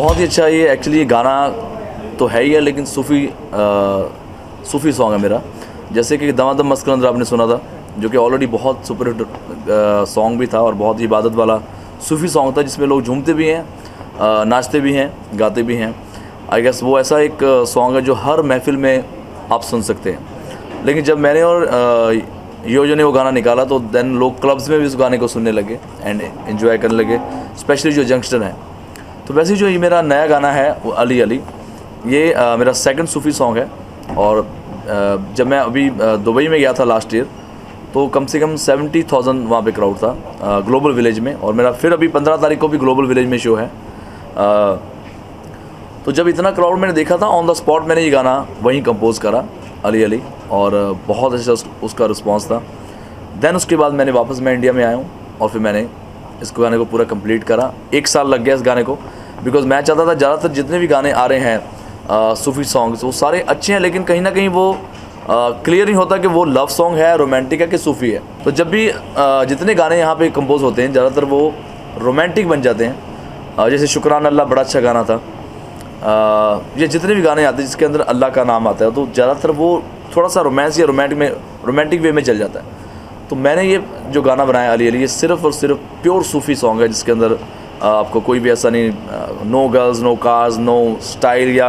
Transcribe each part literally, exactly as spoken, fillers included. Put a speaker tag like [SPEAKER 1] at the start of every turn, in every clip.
[SPEAKER 1] बहुत ही अच्छा ये एक्चुअली ये गाना तो है ही है, लेकिन सूफ़ी सूफ़ी सॉन्ग है मेरा। जैसे कि दमादम मस्त कलंदर आपने सुना था, जो कि ऑलरेडी बहुत सुपर हिट सॉन्ग भी था और बहुत ही इबादत वाला सूफ़ी सॉन्ग था, जिसमें लोग झूमते भी हैं, नाचते भी हैं, गाते भी हैं। आई गेस वो ऐसा एक सॉन्ग है जो हर महफिल में आप सुन सकते हैं। लेकिन जब मैंने और योजो ने वो गाना निकाला तो देन लोग क्लब्स में भी उस गाने को सुनने लगे एंड एंजॉय करने लगे, स्पेशली जो यंगस्टर हैं। तो वैसे ही जो ये मेरा नया गाना है वो अली अली, ये आ, मेरा सेकंड सूफ़ी सॉन्ग है। और आ, जब मैं अभी दुबई में गया था लास्ट ईयर, तो कम से कम सेवेंटी थाउजेंड वहाँ पे क्राउड था ग्लोबल विलेज में, और मेरा फिर अभी पंद्रह तारीख को भी ग्लोबल विलेज में शो है। आ, तो जब इतना क्राउड मैंने देखा था, ऑन द स्पॉट मैंने ये गाना वहीं कंपोज़ करा, अली अली, और बहुत अच्छा उसका रिस्पांस था। देन उसके बाद मैंने वापस मैं इंडिया में आया हूँ और फिर मैंने इस गाने को पूरा कंप्लीट करा। एक साल लग गया इस गाने को, बिकॉज मैं चाहता था ज़्यादातर जितने भी गाने आ रहे हैं सूफ़ी सॉन्ग्स वो सारे अच्छे हैं, लेकिन कहीं ना कहीं वो क्लियर नहीं होता कि वो लव सॉन्ग है, रोमांटिक है कि सूफ़ी है। तो जब भी आ, जितने गाने यहाँ पे कंपोज होते हैं ज़्यादातर वो रोमांटिक बन जाते हैं। आ, जैसे शुक्रान अल्लाह बड़ा अच्छा गाना था। आ, ये जितने भी गाने आते हैं जिसके अंदर अल्लाह का नाम आता है, तो ज़्यादातर वो थोड़ा सा रोमांस या रोमांटिक में रोमांटिक वे में चल जाता है। तो मैंने ये जो गाना बनाया अली अली, ये सिर्फ़ और सिर्फ प्योर सूफ़ी सॉन्ग है, जिसके अंदर आपको कोई भी ऐसा नहीं, no girls, no cars, no style, या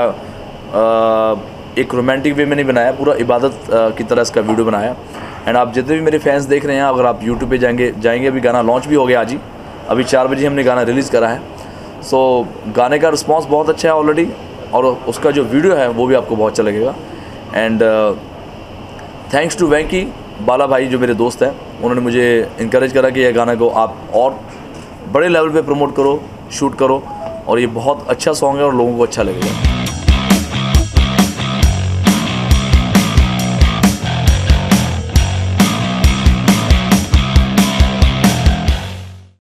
[SPEAKER 1] एक रोमांटिक वे में नहीं बनाया, पूरा इबादत की तरह इसका वीडियो बनाया। एंड आप जितने भी मेरे फैंस देख रहे हैं, अगर आप यूट्यूब पे जाएंगे जाएंगे अभी गाना लॉन्च भी हो गया आज ही, अभी चार बजे हमने गाना रिलीज़ करा है। सो गाने का रिस्पॉन्स बहुत अच्छा है ऑलरेडी, और उसका जो वीडियो है वो भी आपको बहुत अच्छा लगेगा। And thanks to Venky Bala भाई जो मेरे दोस्त हैं, उन्होंने मुझे इनकरेज करा कि यह गाना को आप और बड़े लेवल पे प्रमोट करो, शूट करो, और ये बहुत अच्छा सॉन्ग है और लोगों को अच्छा लगेगा।